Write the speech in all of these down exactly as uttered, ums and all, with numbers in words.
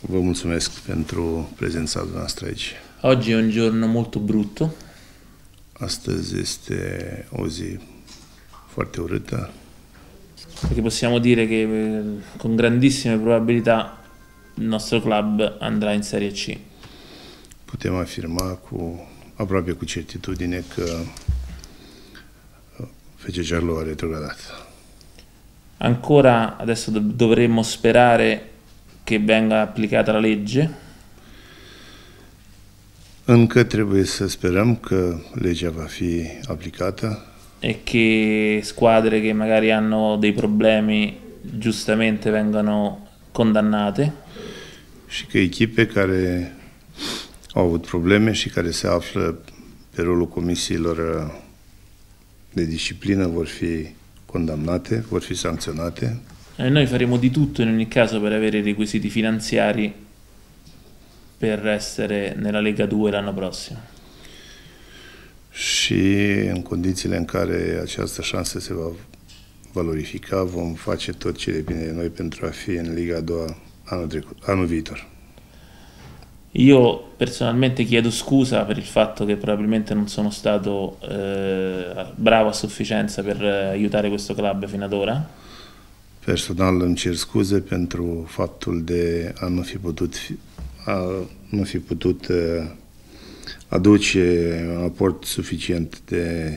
Vă mulțumesc pentru prezența noastră aici. Oggi è un giorno molto brutto. Astăzi este o zi foarte urâtă. Perché possiamo dire che con grandissime probabilità il nostro club andrà in Serie C. Putem afirma cu aproape cu certitudine că F C Giallo a retrogradat. Ancora adesso dovremmo sperare che venga applicata la legge. Încă trebuie să sperăm că legea va fi aplicată e che squadre che magari hanno dei problemi giustamente vengano condannate. Și că echipe care au avut probleme și care se află pe rolul comisiilor de disciplină vor fi condamnate, vor fi sancționate. E noi faremo di tutto in ogni caso per avere i requisiti finanziari per essere nella Lega due l'anno prossimo. Și în condițiile în care această șansă se va valorifica, vom face tot ce depinde de noi pentru a fi în Liga a doua anul, trecut, anul viitor. Io personalmente chiedo scusa per il fatto che probabilmente non sono stato eh, bravo a sufficienza per aiutare questo club fino ad ora. Personal îmi cer scuze pentru faptul de a nu fi putut, a nu fi putut uh, aduce un aport suficient de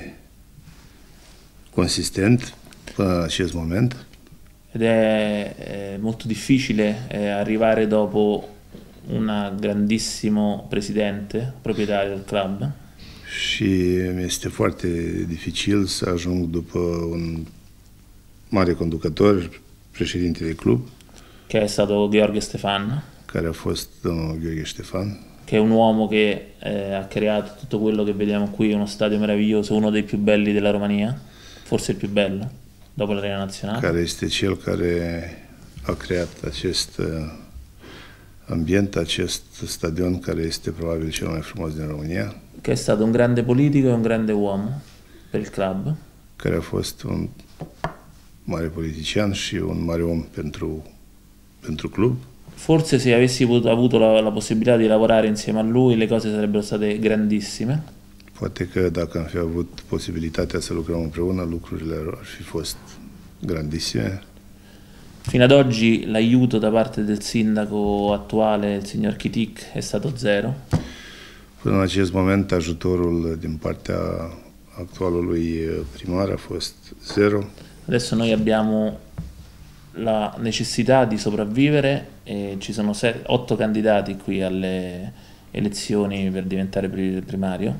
consistent până în acest moment. Ed è, è molto difficile eh, arrivare dopo un grandissimo presidente, proprietario del club. Și este foarte dificil să ajung după un mare conducător, președinte de club, che è stato Gheorghe Stefan, care a fost domnul Gheorghe Stefan, che è un uomo che eh, ha creato tutto quello che vediamo qui, uno stadio meraviglioso, uno dei più belli della Romania, forse il più bello, dopo l'Arena Nazionale. Care este cel care a creat acest ambient, acest stadion care este probabil cel mai frumos din România. Che è stato un grande politico e un grande uomo per il club. Care a fost un mare politician și un mare om pentru, pentru club. Forse se avessi avuto la, la possibilità di lavorare insieme a lui le cose sarebbero state grandissime. Poate că dacă am fi avut posibilitatea să lucrăm împreună, lucrurile ar fi fost grandissime. Fino ad oggi l'aiuto da parte del sindaco attuale, il signor Chitic, è stato zero. Până în acest moment ajutorul din partea actualului primar a fost zero. Adesso noi abbiamo la necessità di sopravvivere e ci sono set, otto candidati qui alle elezioni per diventare primario.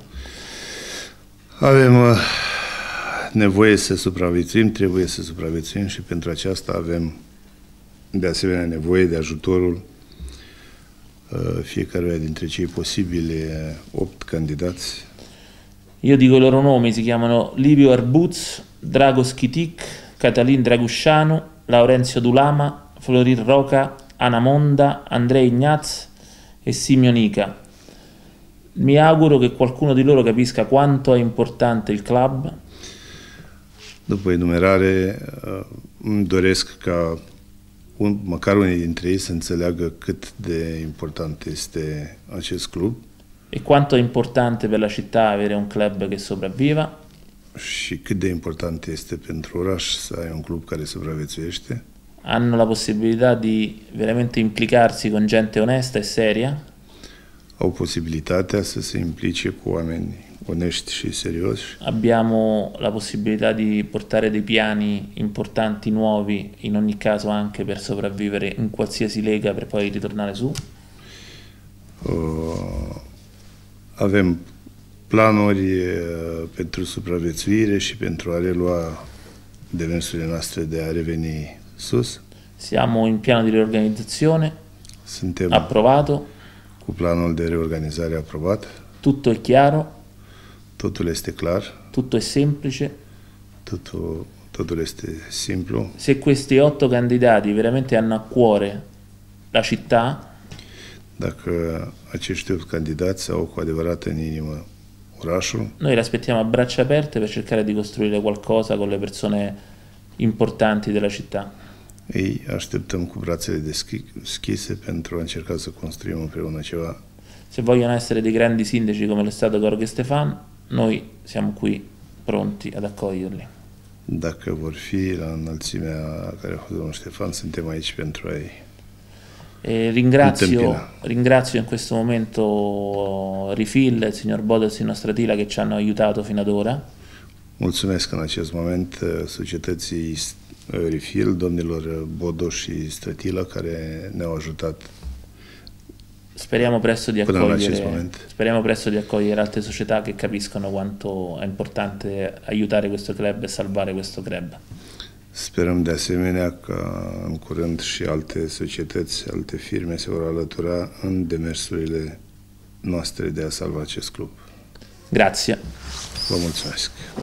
Avem nevoie să supraviețuim, trebuie să supraviețuim și pentru aceasta avem de asemenea nevoie de ajutorul fiecăruia dintre cei posibili opt candidați. Io dico i loro nomi, si chiamano Livio Arbuz, Dragos Chitic, Catalin Draguscianu, Laurenzio Dulama, Florin Roca, Ana Monda, Andrei Ignaz e Simionica. Mi auguro che qualcuno di loro capisca quanto è importante il club. După enumerare, îmi doresc ca un, măcar unii dintre ei să înțeleagă cât de important este acest club. E quanto è importante per la città avere un club che sopravviva. Și cât de important este pentru oraș să ai un club care supraviețuiește. Hanno la possibilità di veramente implicarsi con gente onesta e seria. Au posibilitatea să se implice cu oameni onești și serioși. Abbiamo la possibilità di portare dei piani importanti nuovi, in ogni caso anche per sopravvivere in qualsiasi lega per poi ritornare su. Uh, avem planuri pentru supraviețuire și pentru a relua demersurile noastre de a reveni sus. Siamo in piano di riorganizzazione, Suntem approvato. Cu planul de reorganizare aprobat. Tutto è chiaro. Totul este clar. Tutto è semplice. Totul, totul este simplu. Se questi otto candidati veramente hanno a cuore la città, dacă acești opt candidați au cu adevărat în inimă orașul, noi li aspettiamo a braccia aperte per cercare di costruire qualcosa con le persone importanti della città. Ei așteptăm cu brațele deschise pentru a încerca să construim împreună ceva. Se vogliono essere dei grandi sindaci come l'è stato Gorg e Stefan, noi siamo qui pronti ad accoglierli. Dacă vor fi la înălțimea care a fost domnul Ștefan, suntem aici pentru ei. E ringrazio, ringrazio in questo momento Refill, il signor Bodos e il nostro Tila che ci hanno aiutato fino ad ora. Mulțumesc în acest moment societății Refill, domnilor Bodos și Strătilă, care ne-au ajutat. Speriamo presto di accogliere, speriamo presto di accogliere altre società che capiscono quanto è importante aiutare questo club e salvare questo club. Sperăm de asemenea că în curând și alte societăți, alte firme se vor alătura în demersurile noastre de a salva acest club. Grazie. Vă mulțumesc.